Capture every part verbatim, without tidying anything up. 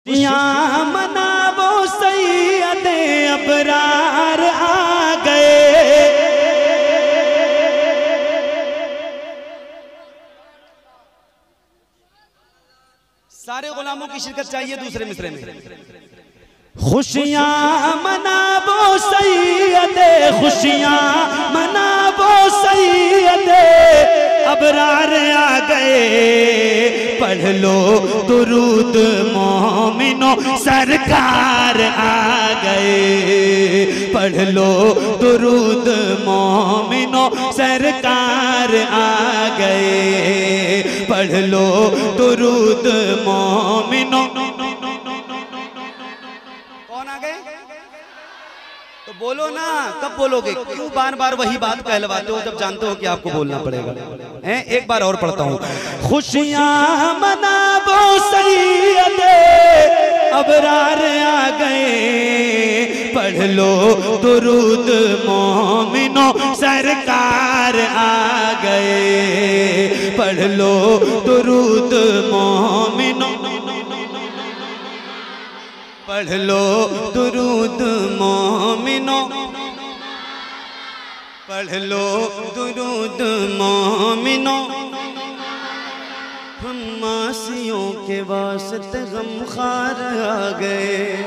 खुशियाँ मनावो सैयदे अबरार आ गए। सारे गुलामों की शिरकत चाहिए दूसरे मिसरे में। खुशियाँ मनावो सैयदे, खुशियाँ मनावो सैयदे अबरार आ गए। पढ़ लो दुरूद मोमिनो सरकार आ गए। पढ़ लो दुरूद मोमिनो सरकार आ गए। पढ़ लो दुरूद मोमिनो। कौन आ गए? तो बोलो ना, कब बोलोगे? क्यों बार बार वही बात कहलवाते हो जब जानते हो कि आपको बोलना पड़ेगा? हैं? एक बार और पढ़ता हूँ। खुशियाँ मनावो सैयदे अबरार आ गए। पढ़ लो दुरूद मोमिनो सरकार आ गए। पढ़ लो दुरूद मोमिनो। पढ़ लो दुरूद मोमिनो। पढ़ लो दुरूद मोमिनो। हम मासियों के वास्ते गमखार आ गए।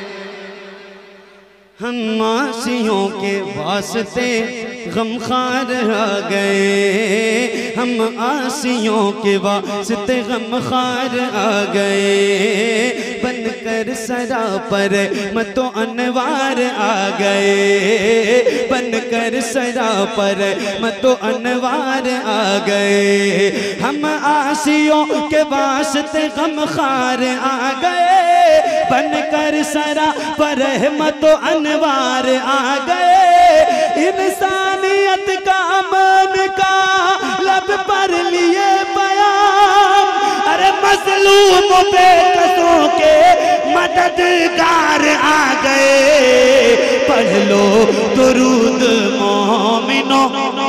हम मासियों के वास्ते गमखार आ गए। हम आसियों के वास्ते गमखार आ गए। बनकर सरा पर मतो अनवार आ गए। बनकर सरा पर मतो अनवार आ गए। हम आसियों के वास्ते गमखार आ गए। बनकर सरा पर मतो अनवार आ गए। इंसानियत का अमन का लब पर लिए बयान। अरे मजलूम बेकसों के मददगार आ गए। पढ़ लो दुरूद मोमिनो।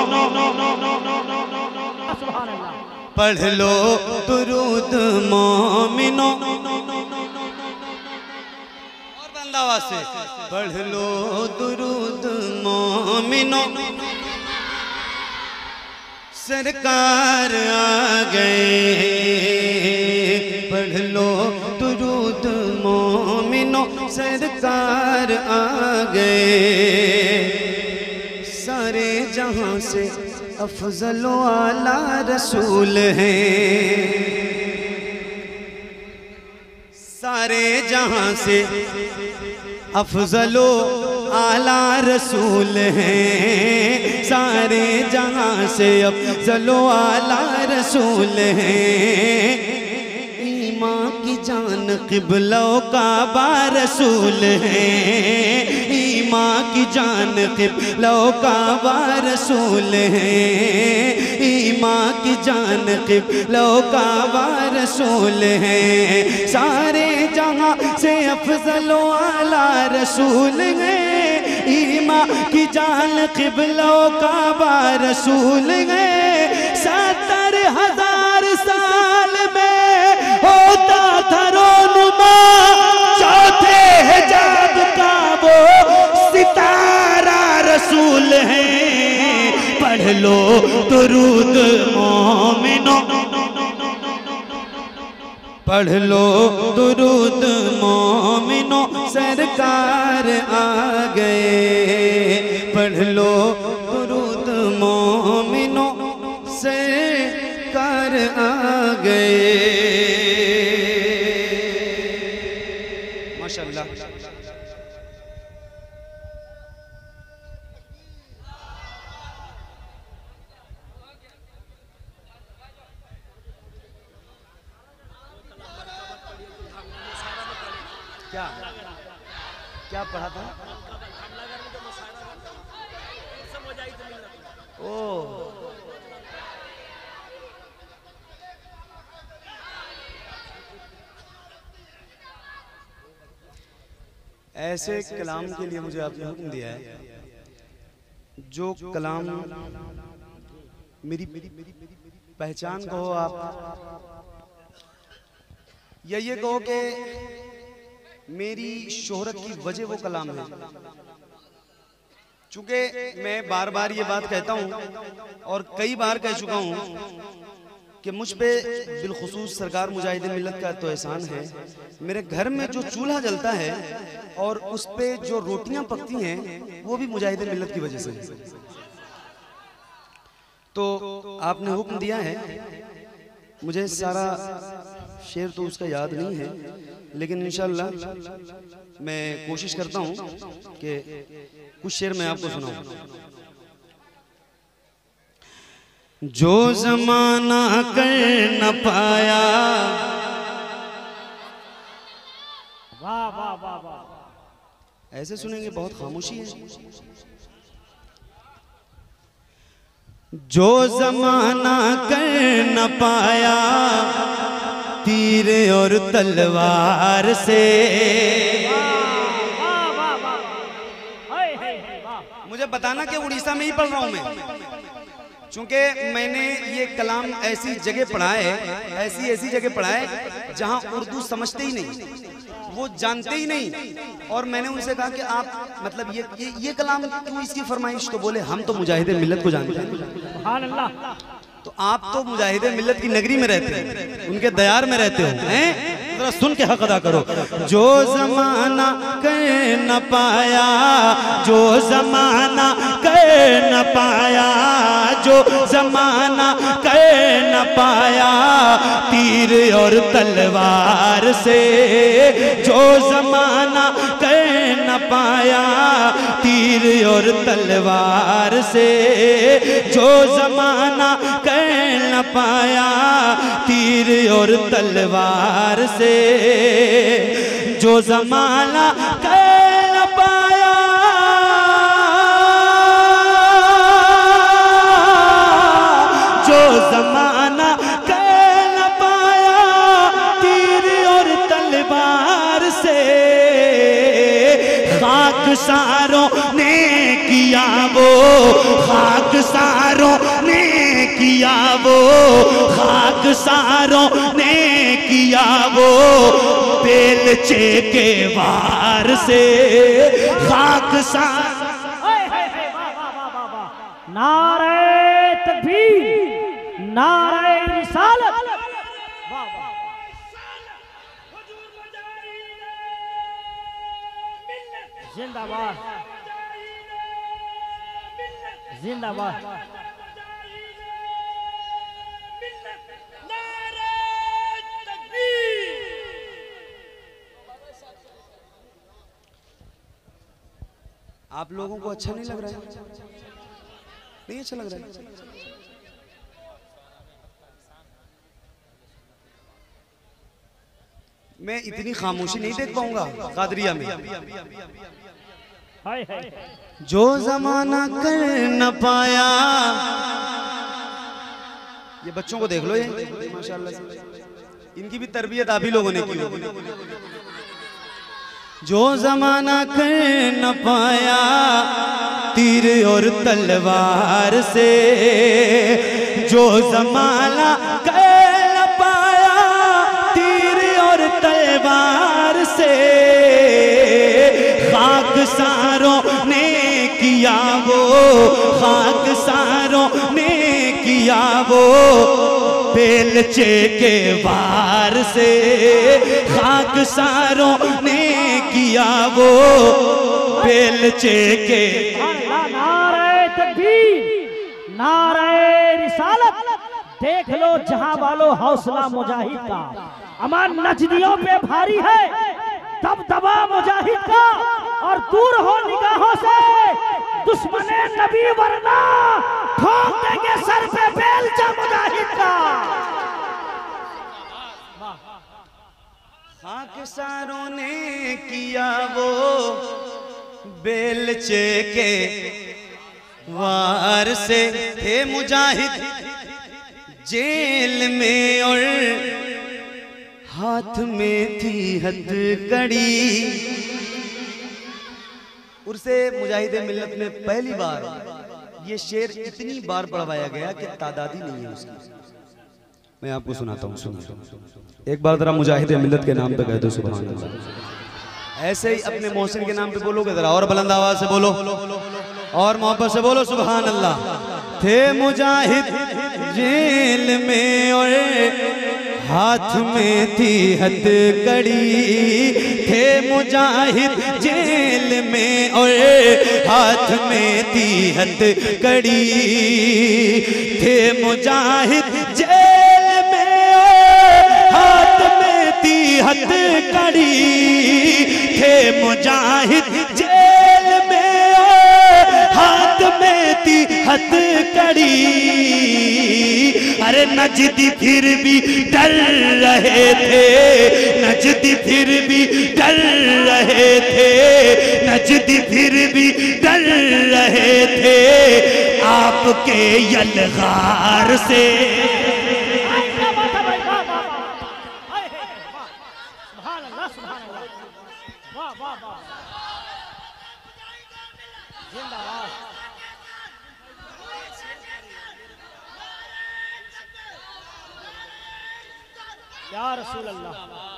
पढ़ लो दुरूद मोमिनो। और बंदावा से पढ़ लो दुरूद मोमिनो। सरकार आ गए। पढ़ लो दुरूद मोमिनो। सरकार आ गए। सारे जहां से अफजलो आला रसूल हैं। सारे जहां से अफजलो आला रसूल हैं। सारे जहां से अफजलो आला रसूल हैं। ईमान की जान क़िबला काबा रसूल हैं। ईमान की जान क़िबला काबा रसूल हैं। ईमान की जान क़िबला काबा रसूल हैं। सारे जहां से अफजलो आला रसूल हैं। ईमान की जान क़िबला काबा रसूल हैं। सत्तर हजार साल में होता था रोनुमा। चौथे हिजाब का वो सितारा रसूल हैं। पढ़ लो दुरूद मोमिनो। पढ़ लो दुरूद मोमिनो। सरकार आ गए। पढ़ लो दुरूद मोमिनो। सरकार आ गए। माशाअल्लाह। क्या क्या पढ़ा था? ओ ऐसे कलाम के लिए मुझे आपने हुक्म दिया है जो कलाम मेरी पहचान कहो आप, या ये कहो कि मेरी शोहरत की वजह वो कलाम है। चूंकि मैं बार बार ये बात कहता हूँ और कई बार कह चुका हूँ कि मुझ पे बिलखुसूस सरकार मुजाहिदीन मिल्लत का तो एहसान है। मेरे घर में जो चूल्हा जलता है और उस पे जो रोटियां पकती हैं वो भी मुजाहिदीन मिल्लत की वजह से। तो आपने हुक्म दिया है, मुझे सारा शेर तो उसका याद नहीं है, लेकिन इंशाअल्लाह मैं कोशिश करता हूँ कि कुछ शेर मैं आपको सुनाऊं। जो जमाना कर न पाया, वाह वाह वाह वाह, ऐसे सुनेंगे बहुत खामोशी है। जो जमाना कर न पाया तीर और तलवार से। वाह वाह वाह, हाय हाय वाह। मुझे बताना कि उड़ीसा में ही पढ़ रहा हूं मैं, चूंकि मैंने ये कलाम ऐसी जगह पढ़ा है, ऐसी ऐसी जगह पढ़ा है जहां उर्दू समझते ही नहीं, वो जानते ही नहीं। और मैंने उनसे कहा कि आप मतलब ये ये, ये कलाम क्यों इसकी फरमाइश? तो बोले हम तो मुजाहिदे मिल्लत को जानते हैं। सुभान अल्लाह। तो आप तो मुजाहिदे मिल्लत की नगरी में रहते हैं, उनके दयार में रहते हो, हैं? जरा सुन के हक अदा करो। जो जमाना कर न पाया, जो जमाना कर न पाया, जो जमाना कर न पाया तीर और तलवार से। जो जमाना कर न पाया तीर और तलवार से। जो जमाना कर न पाया तीर और तलवार से। जो जमाना कर न पाया, जो जमाना कर न पाया तीर और तलवार से। खाक सारों ने किया वो, खाक सारों ने किया वो, खाक सारों ने किया वो बेलचे के वार से। खाक सार, नारे तकबीर, नारे रिसालत, जिंदाबाद जिंदाबाद। आप लोगों को अच्छा नहीं लग रहा है? नहीं अच्छा लग रहा है? मैं इतनी खामोशी नहीं देख पाऊंगा कादरिया में। हाय हाय। जो जमाना कर न पाया, ये बच्चों को देख लो, ये माशाल्लाह से इनकी भी तरबियत आप ही लोगों ने की होगी। जो जमाना कर न पाया तीर और तलवार से। जो जमाना कर न पाया तीर और तलवार से। खाक सारों ने किया वो, खाक सारों ने किया वो बेलचे के वार से। खाक सारों ने किया वो बेलचे के। नारे तकबीर, नारे रिसालत। देख लो जहां वालों हौसला मुजाहिद का, अमान नजदियों पे भारी है तब दबा मुजाहिद का। और दूर हो निगाहों से दुश्मने नबी, वरना ठोक देंगे सर पे बेलचा मुजाहिद का। खाक सारों ने किया वो बेलचे के वार से। थे मुजाहिद जेल में और हाथ में थी हथकड़ी। उर्से मुजाहिदे मिल्लत में पहली बार ये शेर इतनी बार पढ़वाया गया कि तादादी नहीं है उसकी। मैं आपको सुनाता हूँ, सुनिए एक बार जरा मुजाहिदे मिल्लत के नाम पे कह दो सुभान अल्लाह। ऐसे ही अपने मोहसिन के नाम पे बोलोगे, जरा और बुलंद आवाज से बोलो और मोहब्बत से बोलो सुभान अल्लाह। थे मुजाहिद जेल में और हाथ में थी हथकड़ी, थे मुजाहिद जेल में और हाथ में थी हथकड़ी, थे मुजाहिद जेल में और हाथ में थी हथकड़ी, थे मुजाहिद जेल में और हाथ में थी हथकड़ी। अरे नजदी फिर भी डर रहे थे, नजदी फिर भी डर रहे थे, नजदी फिर भी डर रहे थे आपके यलगार से। या रसूल अल्लाह।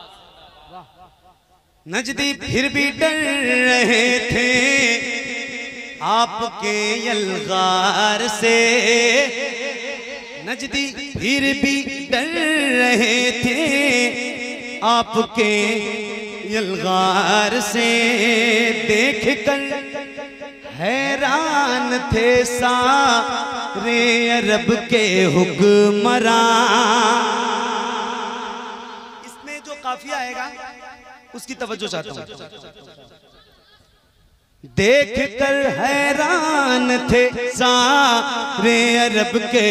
नजदी फिर भी डर रहे थे आपके यलगार से, नजदी फिर भी डर रहे थे आपके यलगार से। देख कर हैरान थे सारे अरब के हुक्मरान। काफिया आएगा उसकी तवज्जो चाहता हूं। देख कर हैरान थे सारे अरब के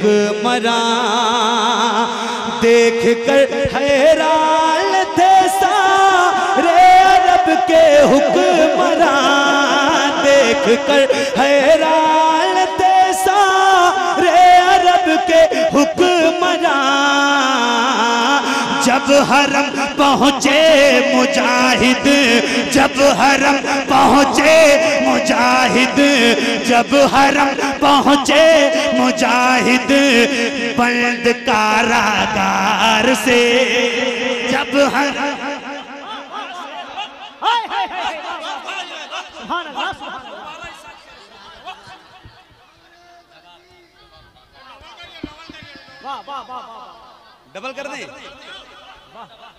हुक्मरान, देख कर हैरान थे सारे अरब के हुक्मरान, देख कर हैरान थे सारे अरब के हुक्मरान। जब हरम पहुँचे मुजाहिद, जब हरम पहुँचे मुजाहिद, जब हरम पहुँचे मुजाहिद बंद कारागार से। जब हरम डबल कर दें।